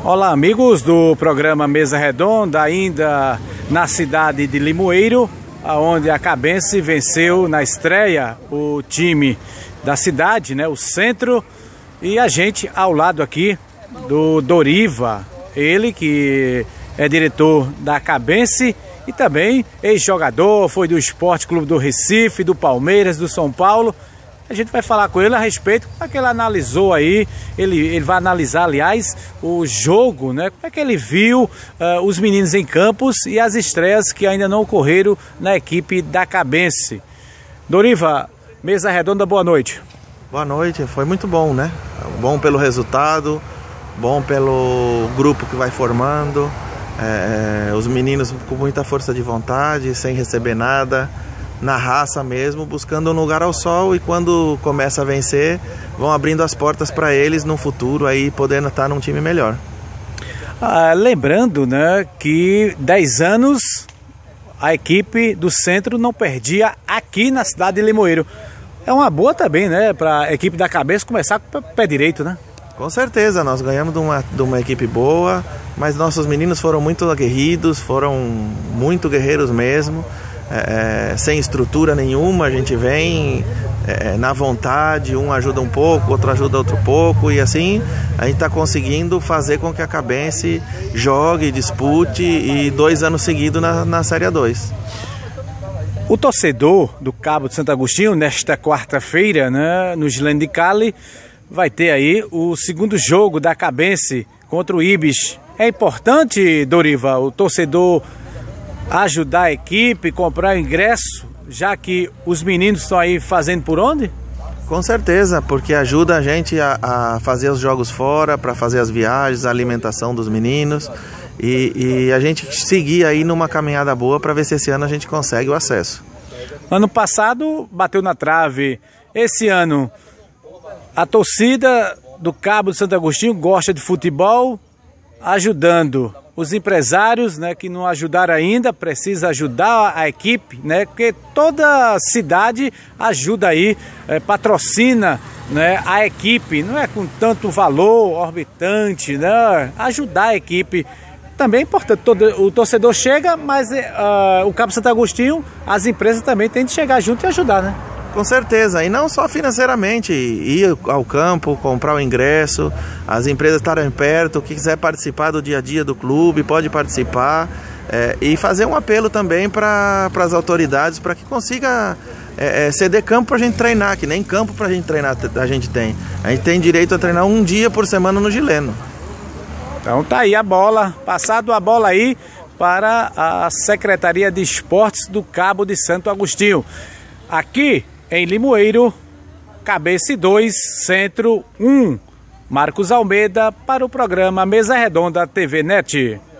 Olá, amigos do programa Mesa Redonda, ainda na cidade de Limoeiro, onde a Cabense venceu na estreia o time da cidade, né, o Centro, e a gente ao lado aqui do Doriva, ele que é diretor da Cabense e também ex-jogador, foi do Esporte Clube do Recife, do Palmeiras, do São Paulo. A gente vai falar com ele a respeito, como é que ele analisou aí, ele vai analisar, aliás, o jogo, né? Como é que ele viu os meninos em campos e as estreias que ainda não ocorreram na equipe da Cabense. Doriva, Mesa Redonda, boa noite. Boa noite, foi muito bom, né? Bom pelo resultado, bom pelo grupo que vai formando, os meninos com muita força de vontade, sem receber nada, na raça mesmo, buscando um lugar ao sol, e quando começa a vencer, vão abrindo as portas para eles no futuro, aí podendo estar num time melhor. Lembrando, né, que 10 anos a equipe do Centro não perdia aqui na cidade de Limoeiro. É uma boa também, né, para a equipe da Cabense começar com o pé direito, né? Com certeza, nós ganhamos de uma equipe boa, mas nossos meninos foram muito aguerridos, foram muito guerreiros mesmo. Sem estrutura nenhuma, a gente vem na vontade, um ajuda um pouco, outro ajuda outro pouco, e assim a gente está conseguindo fazer com que a Cabense jogue, dispute, e 2 anos seguidos na Série A2. O torcedor do Cabo de Santo Agostinho, nesta quarta-feira, né, no Gilene de Cali, vai ter aí o segundo jogo da Cabense contra o Ibis. É importante, Doriva, o torcedor ajudar a equipe, comprar o ingresso, já que os meninos estão aí fazendo por onde? Com certeza, porque ajuda a gente a fazer os jogos fora, para fazer as viagens, a alimentação dos meninos, e a gente seguir aí numa caminhada boa para ver se esse ano a gente consegue o acesso. Ano passado bateu na trave, esse ano a torcida do Cabo de Santo Agostinho gosta de futebol, ajudando os empresários, né, que não ajudaram ainda, precisa ajudar a equipe, né, porque toda cidade ajuda aí, patrocina, né, a equipe, não é com tanto valor orbitante, né, ajudar a equipe. Também é importante, o torcedor chega, mas o Cabo Santo Agostinho, as empresas também têm de chegar junto e ajudar, né? Com certeza, e não só financeiramente, ir ao campo, comprar o ingresso, as empresas estarem perto, quem quiser participar do dia a dia do clube, pode participar, e fazer um apelo também para as autoridades, para que consiga ceder campo para a gente treinar, que nem campo para a gente treinar a gente tem. A gente tem direito a treinar 1 dia por semana no Gileno. Então tá aí a bola, passado a bola aí para a Secretaria de Esportes do Cabo de Santo Agostinho. Aqui em Limoeiro, Cabense 2, Centro 1. Marcos Almeida para o programa Mesa Redonda TV Net.